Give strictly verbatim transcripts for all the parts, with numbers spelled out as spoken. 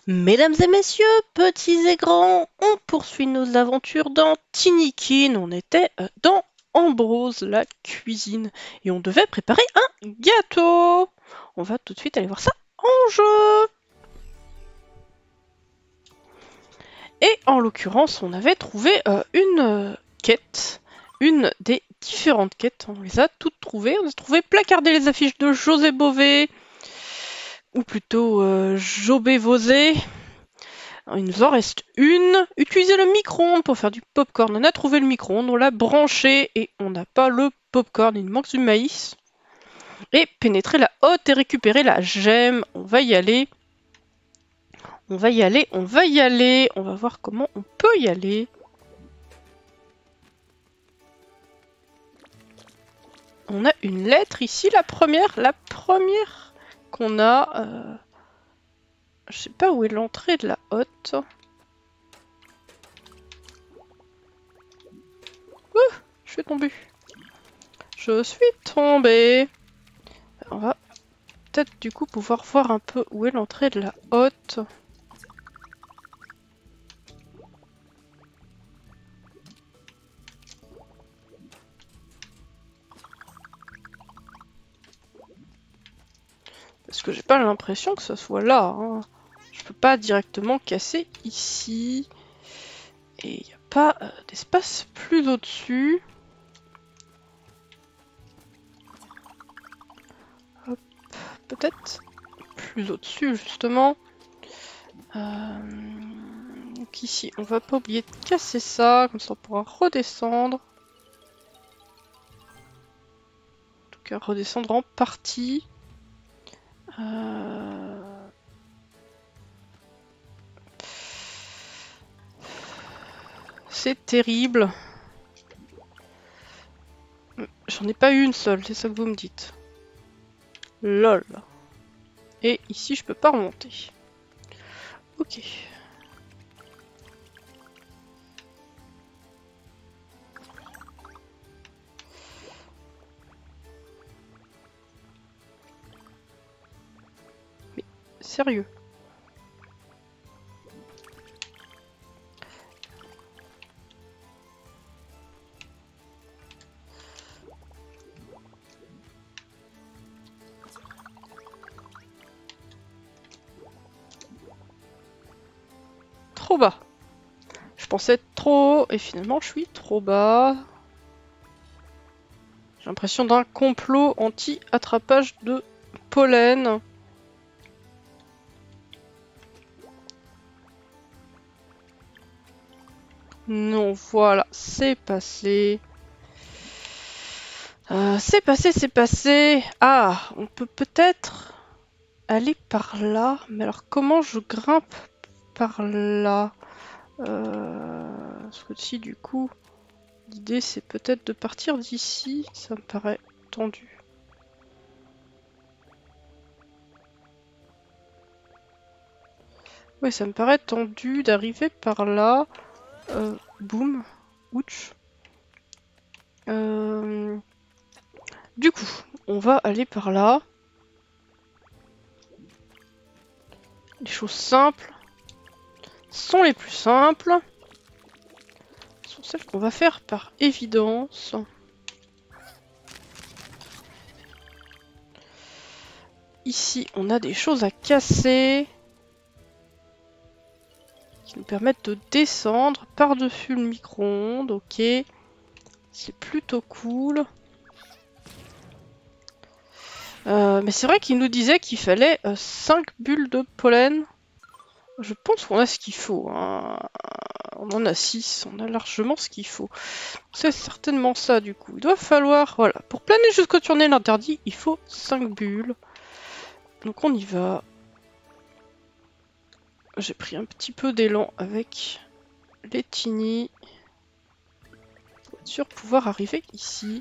Mesdames et messieurs, petits et grands, on poursuit nos aventures dans Tinikin. On était euh, dans Ambrose, la cuisine, et on devait préparer un gâteau. On va tout de suite aller voir ça en jeu. Et en l'occurrence, on avait trouvé euh, une euh, quête, une des différentes quêtes. On les a toutes trouvées. On a trouvé placarder les affiches de José Bové, ou plutôt euh, Jobé Vosé. Il nous en reste une. Utiliser le micro-ondes pour faire du popcorn. On a trouvé le micro-ondes, on l'a branché et on n'a pas le popcorn. Il nous manque du maïs. Et pénétrer la hotte et récupérer la gemme. On va y aller. On va y aller, on va y aller. On va voir comment on peut y aller. On a une lettre ici, la première. La première qu'on a... Euh... Je sais pas où est l'entrée de la hotte. Ouh, je suis tombée. Je suis tombée. On va peut-être du coup pouvoir voir un peu où est l'entrée de la hotte. Parce que j'ai pas l'impression que ce soit là. Hein. Je peux pas directement casser ici. Et il n'y a pas euh, d'espace plus au-dessus. Peut-être plus au-dessus justement. Euh, donc ici, on va pas oublier de casser ça. Comme ça on pourra redescendre. En tout cas redescendre en partie. Euh... C'est terrible. J'en ai pas eu une seule, c'est ça que vous me dites. Lol. Et ici, je peux pas remonter. Ok. Mais sérieux. Trop bas. Je pensais être trop haut et finalement je suis trop bas. J'ai l'impression d'un complot anti-attrapage de pollen. Non, voilà, c'est passé. Euh, c'est passé, c'est passé. Ah, on peut peut-être aller par là. Mais alors comment je grimpe par là? euh, Parce que si du coup, l'idée c'est peut-être de partir d'ici. Ça me paraît tendu. Oui, ça me paraît tendu d'arriver par là. Euh, boum. Ouch. Euh... Du coup, on va aller par là. Les choses simples sont les plus simples. Sont celles qu'on va faire par évidence. Ici, on a des choses à casser. Qui nous permettent de descendre par-dessus le micro-ondes. Ok. C'est plutôt cool. Euh, mais c'est vrai qu'il nous disait qu'il fallait euh, cinq bulles de pollen. Je pense qu'on a ce qu'il faut. Hein. On en a six, on a largement ce qu'il faut. C'est certainement ça du coup. Il doit falloir, voilà, pour planer jusqu'au tunnel interdit, il faut cinq bulles. Donc on y va. J'ai pris un petit peu d'élan avec les tiny. Pour être sûr de pouvoir arriver ici.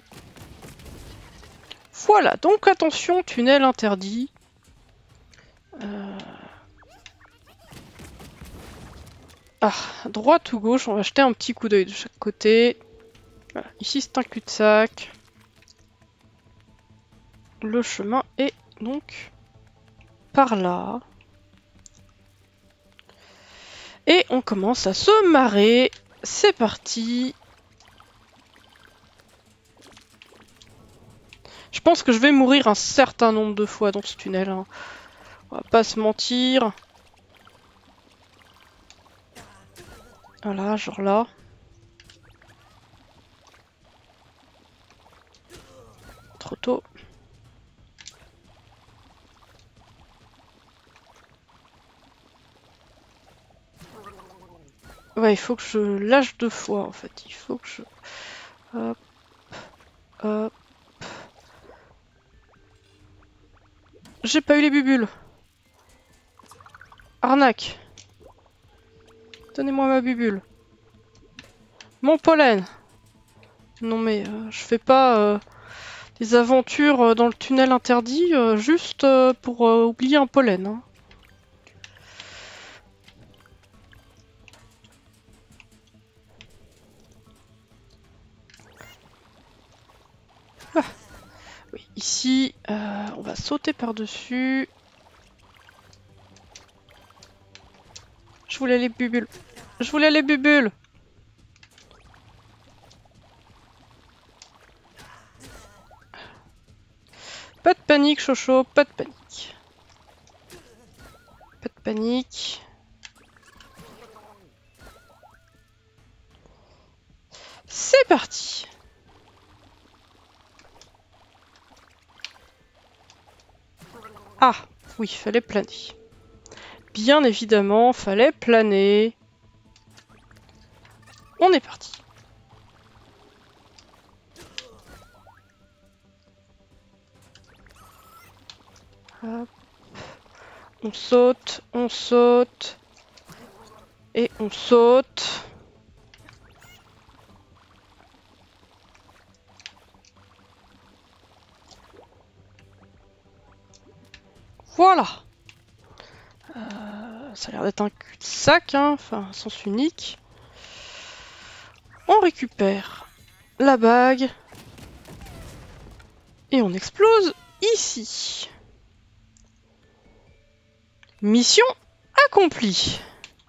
Voilà, donc attention, tunnel interdit. Euh... Ah, droite ou gauche, on va jeter un petit coup d'œil de chaque côté. Voilà, ici c'est un cul-de-sac. Le chemin est donc par là. Et on commence à se marrer. C'est parti. Je pense que je vais mourir un certain nombre de fois dans ce tunnel. Hein. On va pas se mentir. Voilà, genre là. Trop tôt. Ouais, il faut que je lâche deux fois en fait. Il faut que je... Hop. Hop. J'ai pas eu les bubules. Arnaque. Donnez-moi ma bubule. Mon pollen. Non mais euh, je fais pas euh, des aventures euh, dans le tunnel interdit euh, juste euh, pour euh, oublier un pollen. Hein. Ah. Oui, ici, euh, on va sauter par-dessus. Je voulais les bubules. Je voulais les bubules. Pas de panique, Chocho, pas de panique. Pas de panique. C'est parti. Ah, oui, fallait planer. Bien évidemment, fallait planer. On est parti. Hop. On saute, on saute. Et on saute. Voilà. Euh, ça a l'air d'être un cul-de-sac, hein, enfin, sens unique. On récupère la bague. Et on explose ici. Mission accomplie.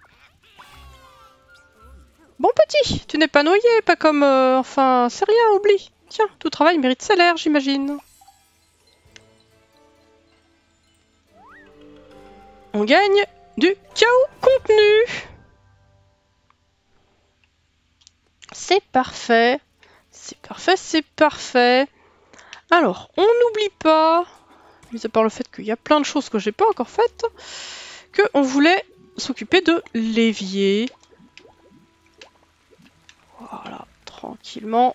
Bon petit, tu n'es pas noyé, pas comme... Euh, enfin, c'est rien, oublie. Tiens, tout travail mérite salaire, j'imagine. On gagne du chaos contenu. C'est parfait. C'est parfait, c'est parfait. Alors, on n'oublie pas, mis à part le fait qu'il y a plein de choses que j'ai pas encore faites, qu'on voulait s'occuper de l'évier. Voilà, tranquillement.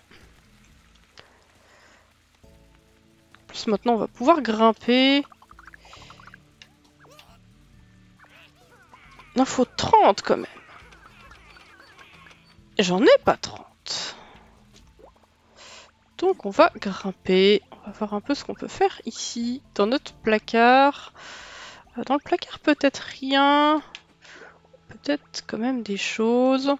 En plus, maintenant, on va pouvoir grimper. Il en faut trente quand même. J'en ai pas trente. Donc on va grimper. On va voir un peu ce qu'on peut faire ici, dans notre placard. Dans le placard peut-être rien. Peut-être quand même des choses.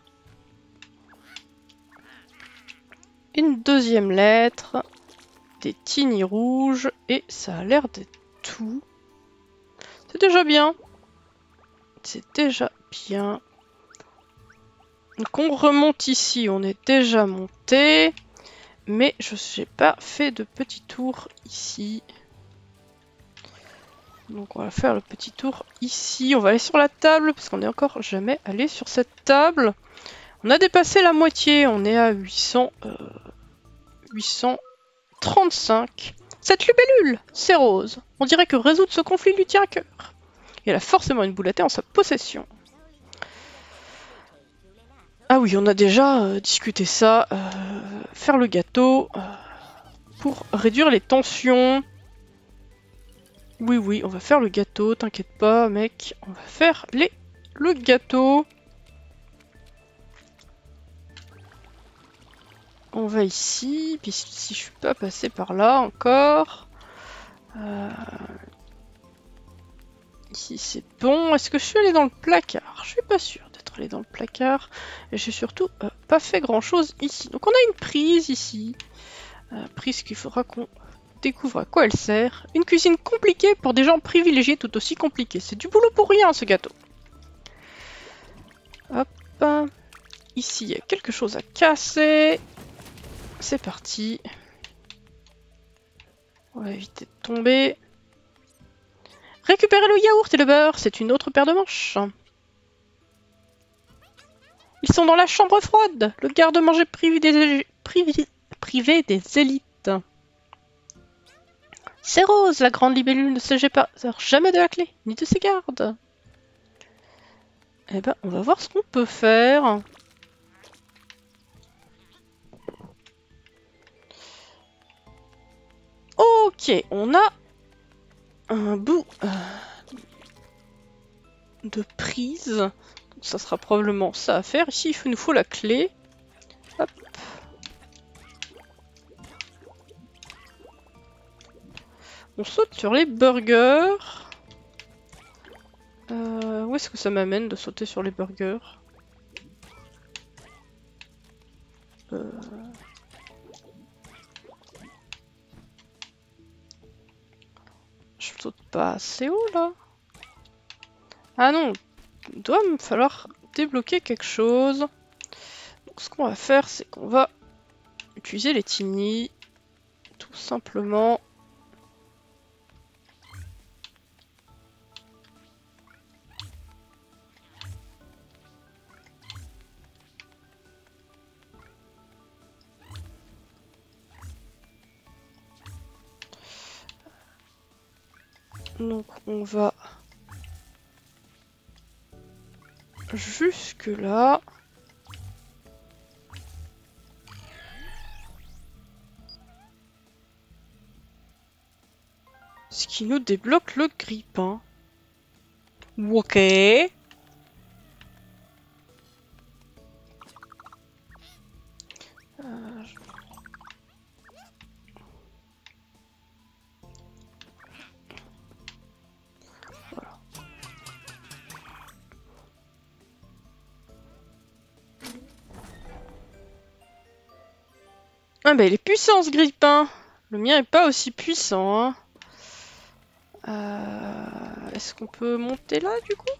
Une deuxième lettre. Des tignes rouges. Et ça a l'air d'être tout. C'est déjà bien. C'est déjà bien. Donc on remonte ici, on est déjà monté. Mais je n'ai pas fait de petit tour ici. Donc on va faire le petit tour ici. On va aller sur la table parce qu'on n'est encore jamais allé sur cette table. On a dépassé la moitié, on est à huit cents, euh, huit cent trente-cinq. Cette libellule, c'est Rose. On dirait que résoudre ce conflit lui tient à cœur. Et elle a forcément une boule à thé en sa possession. Ah oui, on a déjà euh, discuté ça. Euh, faire le gâteau euh, pour réduire les tensions. Oui, oui, on va faire le gâteau, t'inquiète pas, mec. On va faire les... le gâteau. On va ici, puis si je suis pas passé par là encore. Euh... Ici c'est bon. Est-ce que je suis allé dans le placard? Je suis pas sûre d'être allé dans le placard. Et j'ai surtout euh, pas fait grand chose ici. Donc on a une prise ici. Euh, prise qu'il faudra qu'on découvre à quoi elle sert. Une cuisine compliquée pour des gens privilégiés tout aussi compliqués. C'est du boulot pour rien ce gâteau. Hop. Ici, il y a quelque chose à casser. C'est parti. On va éviter de tomber. Récupérer le yaourt et le beurre, c'est une autre paire de manches. Ils sont dans la chambre froide. Le garde-manger privé des, privé, privé des élites. C'est Rose, la grande libellule ne se sépare jamais de la clé, ni de ses gardes. Eh ben, on va voir ce qu'on peut faire. Ok, on a un bout euh, de prise. Donc ça sera probablement ça à faire. Ici, il nous faut la clé. Hop. On saute sur les burgers. Euh, où est-ce que ça m'amène de sauter sur les burgers? euh... Je saute pas assez haut là. Ah non, il doit me falloir débloquer quelque chose. Donc ce qu'on va faire, c'est qu'on va utiliser les tiny. Tout simplement. Donc on va jusque là. Ce qui nous débloque le grippin. Ok. Euh, je... Voilà. Ah bah il est puissant ce grippin. Le mien est pas aussi puissant. Hein. Euh, Est-ce qu'on peut monter là du coup?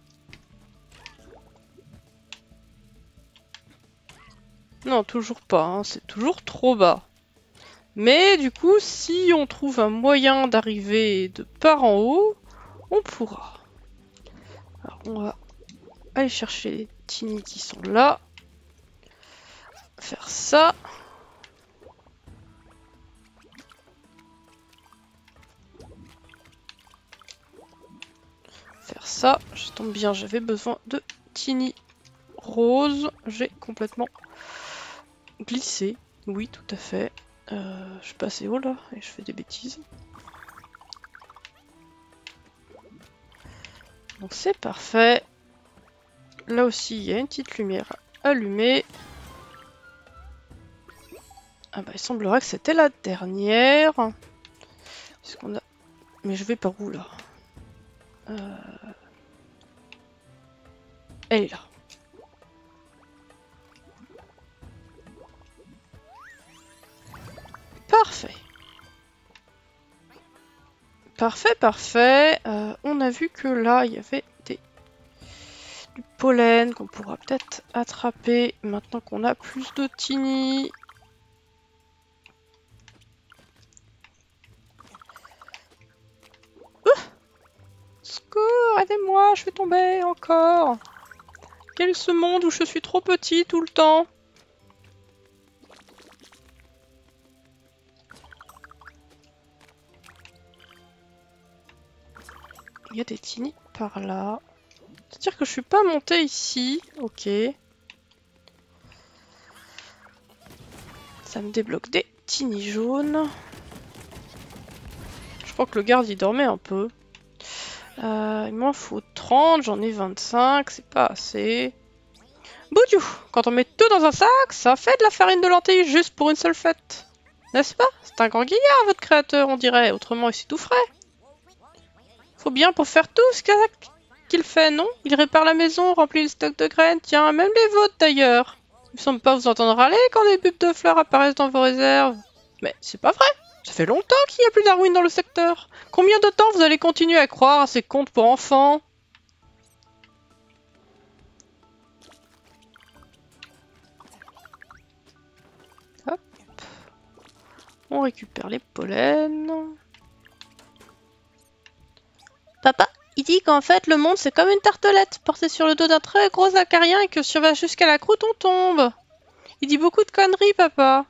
Non, toujours pas. Hein. C'est toujours trop bas. Mais du coup, si on trouve un moyen d'arriver de par en haut, on pourra. Alors on va aller chercher les tiny qui sont là. Faire ça. Faire ça. Je tombe bien, j'avais besoin de tiny rose. J'ai complètement glissé. Oui, tout à fait. Euh, je suis pas assez haut là et je fais des bêtises. Donc c'est parfait. Là aussi, il y a une petite lumière allumée. Ah bah il semblerait que c'était la dernière. Est-ce qu'on a... Mais je vais par où là? euh... Elle est là. Parfait. Parfait, parfait. Euh, on a vu que là, il y avait des... du pollen qu'on pourra peut-être attraper maintenant qu'on a plus de tiny. Secours, aidez-moi, je vais tomber encore. Quel est ce monde où je suis trop petit tout le temps? Il y a des tiny par là. C'est-à-dire que je suis pas montée ici. Ok. Ça me débloque des tiny jaunes. Je crois que le garde il dormait un peu. Euh, il m'en faut trente, j'en ai vingt-cinq, c'est pas assez. Boudiou! Quand on met tout dans un sac, ça fait de la farine de lentilles juste pour une seule fête. N'est-ce pas? C'est un grand guignard, votre créateur, on dirait. Autrement, il tout frais. Faut bien pour faire tout ce qu'il fait, non? Il répare la maison, remplit le stock de graines, tiens, même les vôtres d'ailleurs. Il me semble pas vous entendre râler quand des bulbes de fleurs apparaissent dans vos réserves. Mais c'est pas vrai. Ça fait longtemps qu'il n'y a plus d'Arwin dans le secteur. Combien de temps vous allez continuer à croire à ces contes pour enfants? On récupère les pollens. Papa, il dit qu'en fait le monde c'est comme une tartelette portée sur le dos d'un très gros acarien et que si on va jusqu'à la croûte on tombe. Il dit beaucoup de conneries, papa.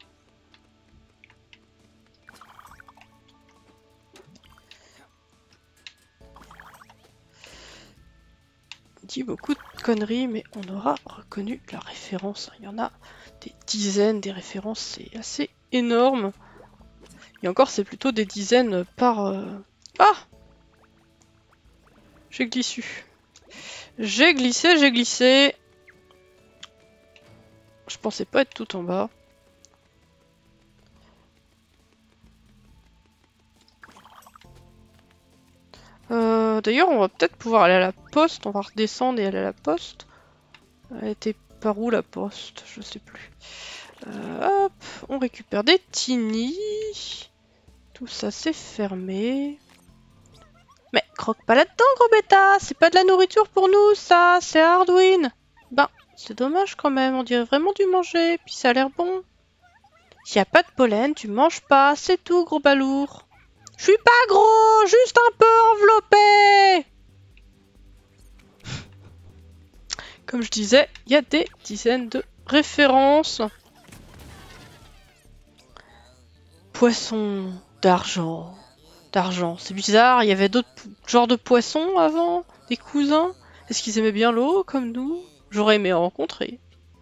Il dit beaucoup de conneries, mais on aura reconnu la référence. Il y en a des dizaines, des références, c'est assez énorme. Et encore, c'est plutôt des dizaines par... Euh... Ah! J'ai glissé. J'ai glissé, j'ai glissé. Je pensais pas être tout en bas. Euh, D'ailleurs, on va peut-être pouvoir aller à la poste. On va redescendre et aller à la poste. Elle était par où la poste? Je sais plus. Euh, hop, on récupère des tinis. Tout ça, c'est fermé. Mais croque pas là-dedans, gros bêta. C'est pas de la nourriture pour nous, ça. C'est Hardwin. Ben, c'est dommage quand même. On dirait vraiment du manger. Puis ça a l'air bon. S'il y a pas de pollen, tu manges pas. C'est tout, gros balourd. Je suis pas gros, juste un peu enveloppé. Comme je disais, il y a des dizaines de références. Poisson d'argent. D'argent, c'est bizarre. Il y avait d'autres genres de poissons avant? Des cousins? Est-ce qu'ils aimaient bien l'eau comme nous? J'aurais aimé en rencontrer.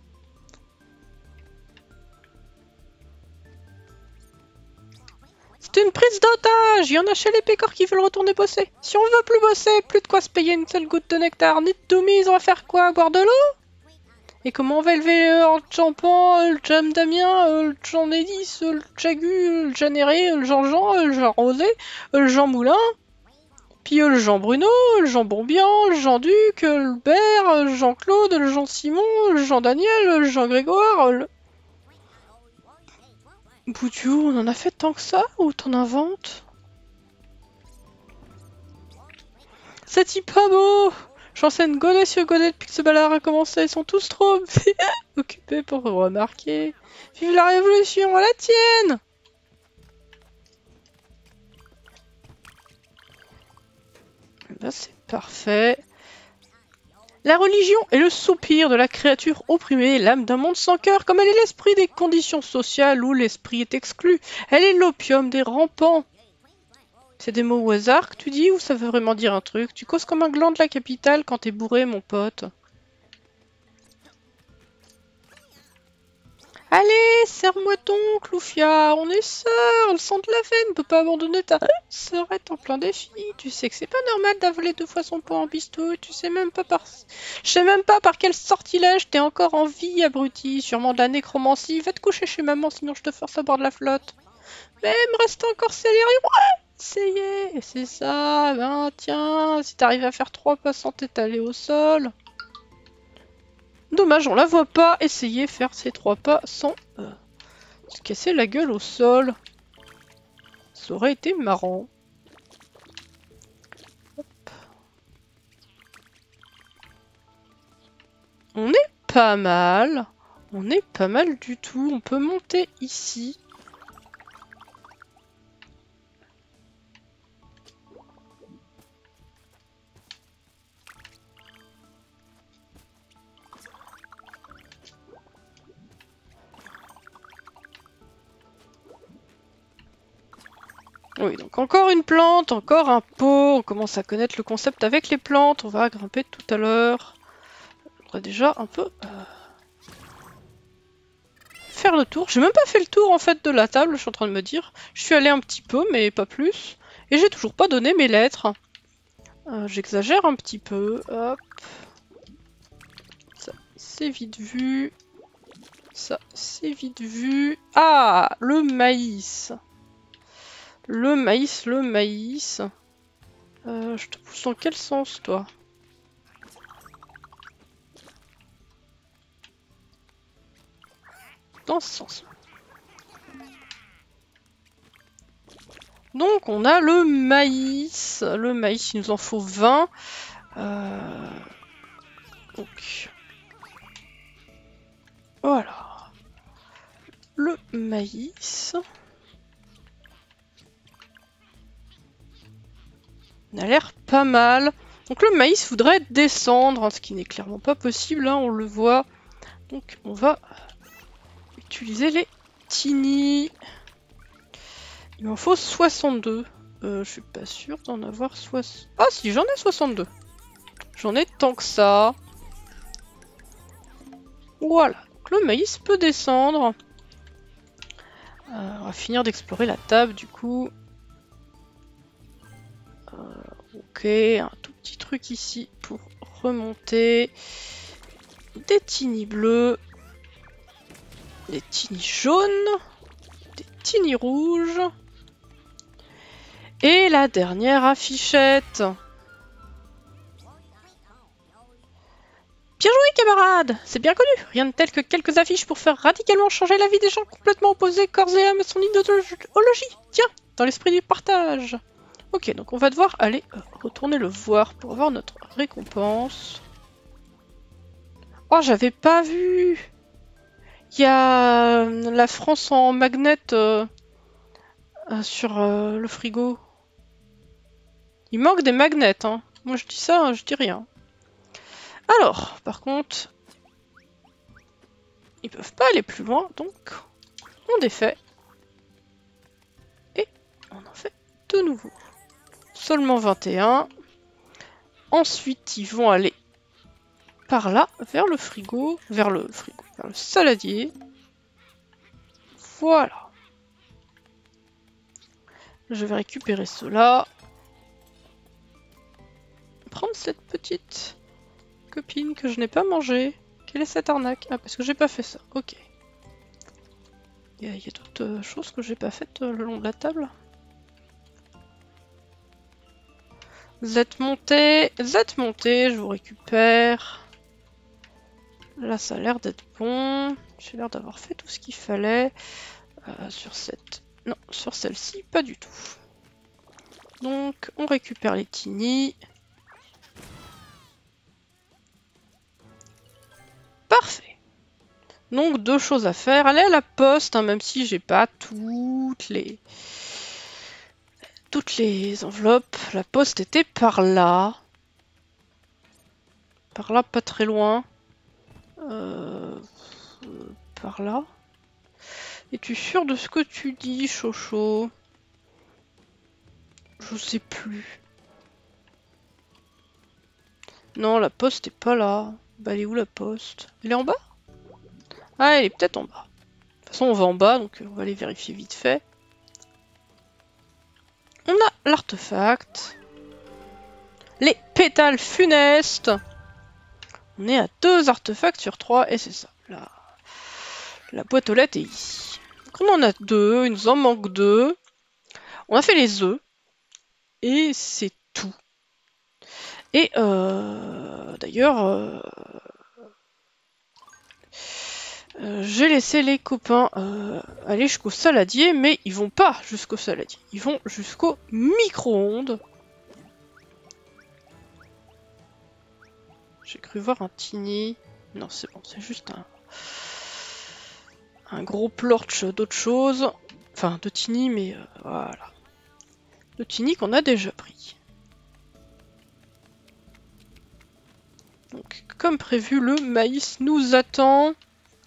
C'est une prise d'otage! Il y en a chez les pécores qui veulent retourner bosser. Si on veut plus bosser, plus de quoi se payer une seule goutte de nectar, ni de doumise, on va faire quoi? Boire de l'eau? Et comment on va élever euh, le Champan, le Jam Damien, euh, le Jean Nédis, euh, le Jagu, euh, le Jean-Néré, euh, le Jean-Jean, euh, le Jean-Rosé, euh, le Jean Moulin, puis euh, le Jean Bruno, le Jean Bourbian, le Jean Duc, euh, le Bert, euh, le Jean Claude, le Jean Simon, le Jean Daniel, euh, le Jean Grégoire, euh, le... Boudiou, on en a fait tant que ça, ou t'en inventes? C'est pas beau! J'enseigne Godet sur Godet depuis que ce balard a commencé, ils sont tous trop occupés pour remarquer. Vive la révolution, à la tienne! Là c'est parfait. La religion est le soupir de la créature opprimée, l'âme d'un monde sans cœur, comme elle est l'esprit des conditions sociales où l'esprit est exclu. Elle est l'opium des rampants. C'est des mots au hasard que tu dis ou ça veut vraiment dire un truc? Tu causes comme un gland de la capitale quand t'es bourré, mon pote. Allez, serre-moi ton, Cloufia, on est sœurs, le sang de la veine ne peut pas abandonner ta sœurette en plein défi. Tu sais que c'est pas normal d'avaler deux fois son poids en bistouille, tu sais même pas par... Je sais même pas par quel sortilège t'es encore en vie, abruti, sûrement de la nécromancie. Va te coucher chez maman, sinon je te force à boire de la flotte. Mais il me reste encore Célérion, ouais, essayez, c'est ça, ben tiens, si t'arrives à faire trois pas sans t'étaler au sol... Dommage, on la voit pas essayer faire ces trois pas sans euh, se casser la gueule au sol. Ça aurait été marrant. Hop. On est pas mal. On est pas mal du tout. On peut monter ici. Oui, donc encore une plante, encore un pot. On commence à connaître le concept avec les plantes. On va grimper tout à l'heure. On va déjà un peu euh, faire le tour. J'ai même pas fait le tour en fait de la table, je suis en train de me dire. Je suis allé un petit peu, mais pas plus. Et j'ai toujours pas donné mes lettres. Euh, J'exagère un petit peu. Hop. Ça, c'est vite vu. Ça, c'est vite vu. Ah, le maïs. Le maïs, le maïs. Euh, je te pousse dans quel sens, toi? Dans ce sens. Donc, on a le maïs. Le maïs, il nous en faut vingt. Euh... Donc... Voilà. Le maïs. a l'air pas mal. Donc le maïs voudrait descendre, hein, ce qui n'est clairement pas possible, hein, on le voit. Donc on va utiliser les tiny. Il m'en faut soixante-deux. Euh, je suis pas sûre d'en avoir soixante... Ah si, j'en ai soixante-deux. J'en ai tant que ça. Voilà. Donc le maïs peut descendre. Euh, on va finir d'explorer la table du coup. Euh, ok, un tout petit truc ici pour remonter. Des tiny bleus. Des tiny jaunes. Des tiny rouges. Et la dernière affichette. Bien joué camarades, c'est bien connu. Rien de tel que quelques affiches pour faire radicalement changer la vie des gens complètement opposés corps et âme à son idéologie. Tiens, dans l'esprit du partage. Ok, donc on va devoir aller euh, retourner le voir pour avoir notre récompense. Oh, j'avais pas vu. Il y a euh, la France en magnet euh, euh, sur euh, le frigo. Il manque des magnets, hein. Moi je dis ça, je dis rien. Alors, par contre, ils peuvent pas aller plus loin, donc on défait. Et on en fait de nouveau. Seulement vingt et un. Ensuite, ils vont aller par là, vers le frigo, vers le frigo, vers le saladier. Voilà. Je vais récupérer cela. Prendre cette petite copine que je n'ai pas mangée. Quelle est cette arnaque? Ah, parce que j'ai pas fait ça. Ok. Il y a, y a d'autres choses que j'ai pas faites euh, le long de la table. Vous êtes monté, vous êtes monté, je vous récupère. Là, ça a l'air d'être bon. J'ai l'air d'avoir fait tout ce qu'il fallait. Euh, sur cette... Non, sur celle-ci, pas du tout. Donc, on récupère les tiny. Parfait. Donc, deux choses à faire. Aller à la poste, hein, même si j'ai pas toutes les... Toutes les enveloppes. La poste était par là. Par là, pas très loin. Euh... Par là. Es-tu sûr de ce que tu dis, Chocho? Je sais plus. Non, la poste est pas là. Bah, elle est où la poste? Elle est en bas? Ah, elle est peut-être en bas. De toute façon, on va en bas, donc on va aller vérifier vite fait. On a l'artefact. Les pétales funestes. On est à deux artefacts sur trois, et c'est ça. La... La boîte aux lettres est ici. Donc on en a deux, il nous en manque deux. On a fait les œufs. Et c'est tout. Et euh, d'ailleurs, euh, euh, j'ai laissé les copains euh, aller jusqu'au saladier, mais ils vont pas jusqu'au saladier. Ils vont jusqu'au micro-ondes. J'ai cru voir un tiny. Non, c'est bon, c'est juste un, un gros plorch d'autre chose. Enfin, de tiny, mais euh, voilà. De tiny qu'on a déjà pris. Donc, comme prévu, le maïs nous attend.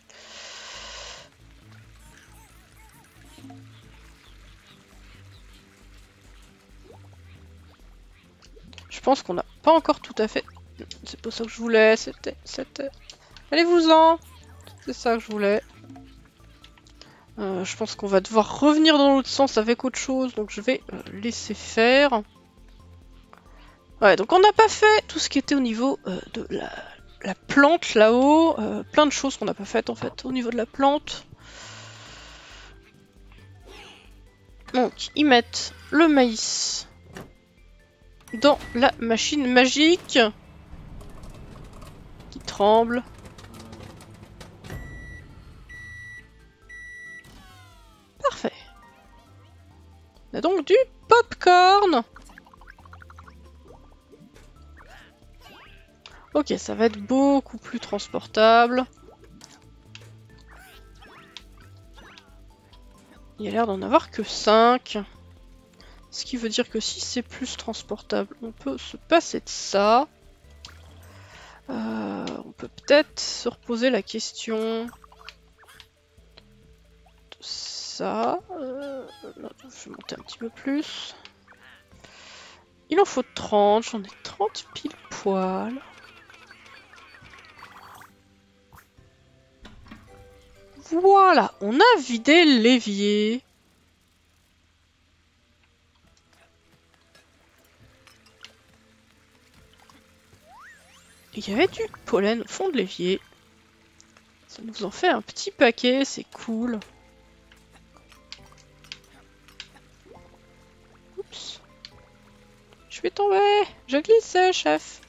Je pense qu'on n'a pas encore tout à fait... C'est pas ça que je voulais, c'était... c'était... Allez-vous-en! C'est ça que je voulais. Euh, je pense qu'on va devoir revenir dans l'autre sens avec autre chose, donc je vais euh, laisser faire. Ouais, donc on n'a pas fait tout ce qui était au niveau euh, de la, la plante là-haut. Euh, plein de choses qu'on n'a pas faites en fait au niveau de la plante. Donc, ils mettent le maïs dans la machine magique qui tremble. Parfait. On a donc du popcorn. Ok, ça va être beaucoup plus transportable. Il y a l'air d'en avoir que cinq. Ce qui veut dire que si c'est plus transportable, on peut se passer de ça. Euh, on peut peut-être se reposer la question de ça. Euh, là, je vais monter un petit peu plus. Il en faut trente, j'en ai trente pile poil. Voilà, on a vidé l'évier. Il y avait du pollen au fond de l'évier. Ça nous en fait un petit paquet, c'est cool. Oups. Je vais tomber. Je glissais, chef.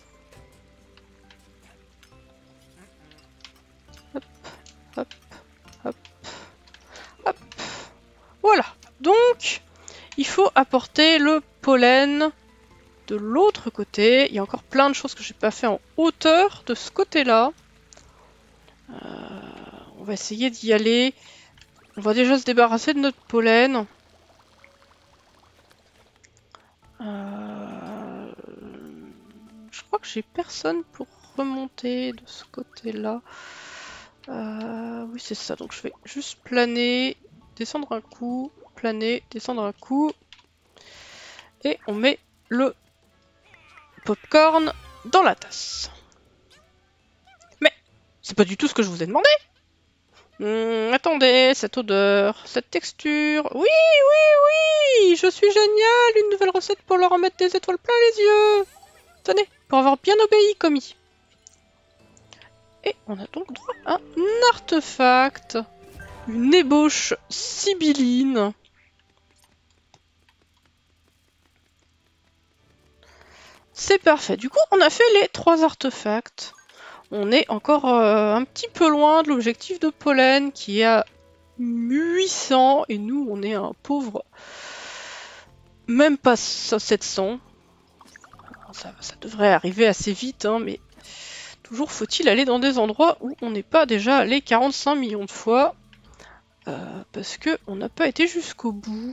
Hop, hop, hop, hop. Voilà. Donc, il faut apporter le pollen de l'autre côté. Il y a encore plein de choses que j'ai pas fait en hauteur de ce côté-là. Euh, on va essayer d'y aller. On va déjà se débarrasser de notre pollen. Euh, je crois que j'ai personne pour remonter de ce côté-là. Euh, oui, c'est ça. Donc je vais juste planer, descendre un coup, planer, descendre un coup. Et on met le popcorn dans la tasse. Mais c'est pas du tout ce que je vous ai demandé. Hum, attendez, cette odeur, cette texture. Oui, oui, oui, je suis génial. Une nouvelle recette pour leur en mettre des étoiles plein les yeux. Tenez, pour avoir bien obéi, commis. Et on a donc droit à un artefact. Une ébauche sibylline. C'est parfait. Du coup, on a fait les trois artefacts. On est encore euh, un petit peu loin de l'objectif de pollen qui est à huit cents et nous on est un pauvre même pas sept cents. Ça, ça devrait arriver assez vite, hein, mais toujours faut-il aller dans des endroits où on n'est pas déjà allé quarante-cinq millions de fois euh, parce que on n'a pas été jusqu'au bout.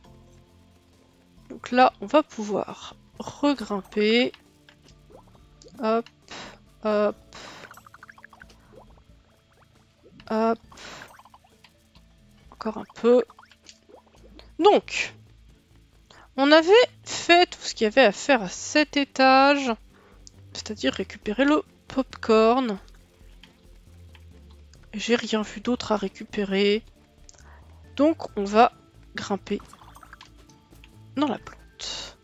Donc là, on va pouvoir regrimper. Hop, hop. Hop. Encore un peu. Donc, on avait fait tout ce qu'il y avait à faire à cet étage, c'est-à-dire récupérer le popcorn. J'ai rien vu d'autre à récupérer. Donc, on va grimper dans la plante.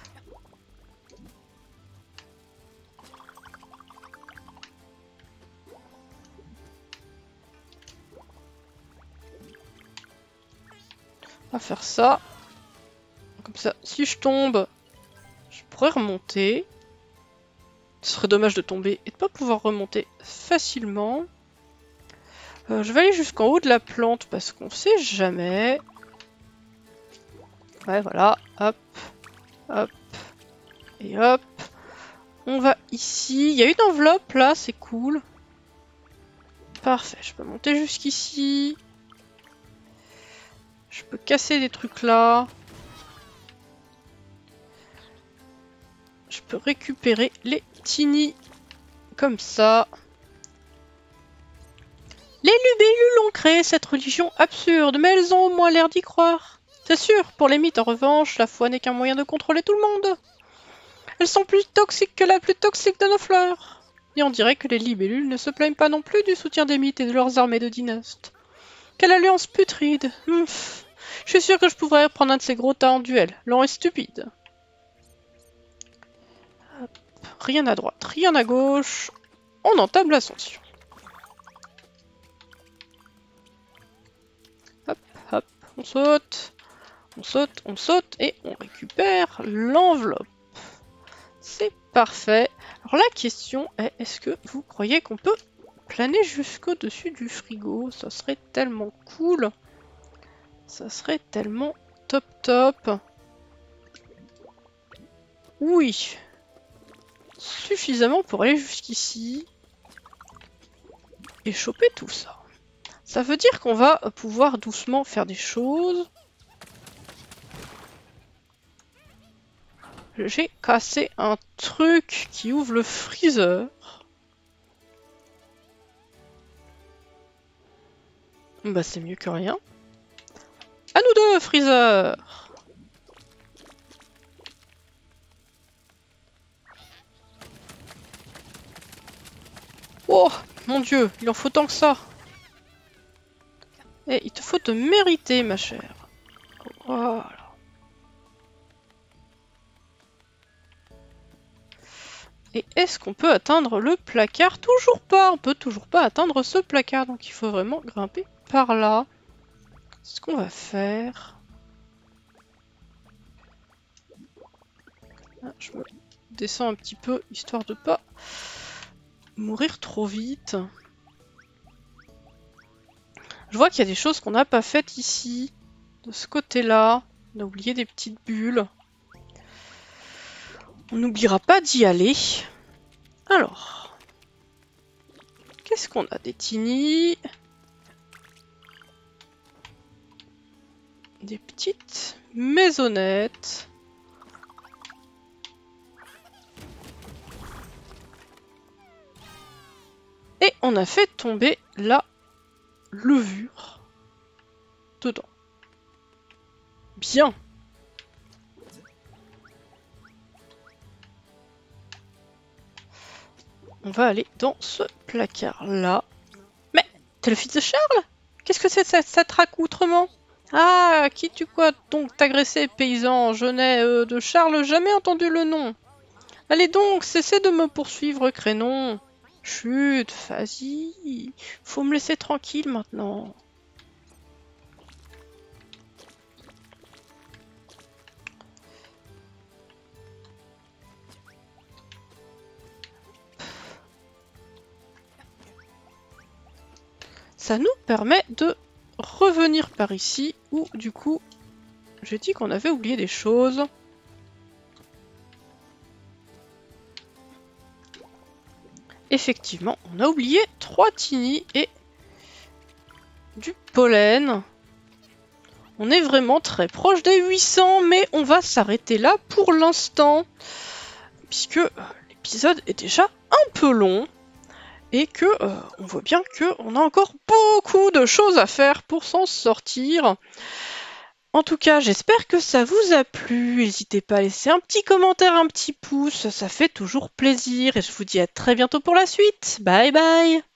On va faire ça. Comme ça, si je tombe, je pourrais remonter. Ce serait dommage de tomber et de ne pas pouvoir remonter facilement. Euh, je vais aller jusqu'en haut de la plante parce qu'on sait jamais. Ouais, voilà. Hop, hop, et hop. On va ici. Il y a une enveloppe là, c'est cool. Parfait, je peux monter jusqu'ici. Je peux casser des trucs là. Je peux récupérer les tiny comme ça. Les libellules ont créé cette religion absurde, mais elles ont au moins l'air d'y croire. C'est sûr, pour les mythes en revanche, la foi n'est qu'un moyen de contrôler tout le monde. Elles sont plus toxiques que la plus toxique de nos fleurs. Et on dirait que les libellules ne se plaignent pas non plus du soutien des mythes et de leurs armées de dynastes. Quelle alliance putride. Ouf. Je suis sûr que je pourrais prendre un de ces gros tas en duel, lent et stupide. Hop. Rien à droite, rien à gauche. On entame l'ascension. Hop, hop, on saute, on saute, on saute et on récupère l'enveloppe. C'est parfait. Alors la question est, est-ce que vous croyez qu'on peut planer jusqu'au-dessus du frigo? Ça serait tellement cool. Ça serait tellement top top. Oui. Suffisamment pour aller jusqu'ici. Et choper tout ça. Ça veut dire qu'on va pouvoir doucement faire des choses. J'ai cassé un truc qui ouvre le freezer. Bah c'est mieux que rien. À nous deux, freezer! Oh, mon dieu, il en faut tant que ça. Eh, il te faut te mériter, ma chère. Voilà. Et est-ce qu'on peut atteindre le placard? Toujours pas, on peut toujours pas atteindre ce placard, donc il faut vraiment grimper par là. Ce qu'on va faire... Ah, je me descends un petit peu, histoire de pas mourir trop vite. Je vois qu'il y a des choses qu'on n'a pas faites ici. De ce côté-là, on a oublié des petites bulles. On n'oubliera pas d'y aller. Alors, qu'est-ce qu'on a? Des tiny. Des petites maisonnettes. Et on a fait tomber la levure dedans. Bien. On va aller dans ce placard-là. Mais, t'es le fils de Charles? Qu'est-ce que c'est ça, ça traque outrement? Ah, qui tu quoi donc t'agresser, paysan? Je n'ai euh, de Charles jamais entendu le nom. Allez donc, cessez de me poursuivre, crénon. Chut, vas-y. Faut me laisser tranquille maintenant. Ça nous permet de revenir par ici, où du coup, j'ai dit qu'on avait oublié des choses. Effectivement, on a oublié trois tiny et du pollen. On est vraiment très proche des huit cents, mais on va s'arrêter là pour l'instant. Puisque l'épisode est déjà un peu long. Et que euh, on voit bien qu'on a encore beaucoup de choses à faire pour s'en sortir. En tout cas, j'espère que ça vous a plu. N'hésitez pas à laisser un petit commentaire, un petit pouce, ça fait toujours plaisir. Et je vous dis à très bientôt pour la suite. Bye bye!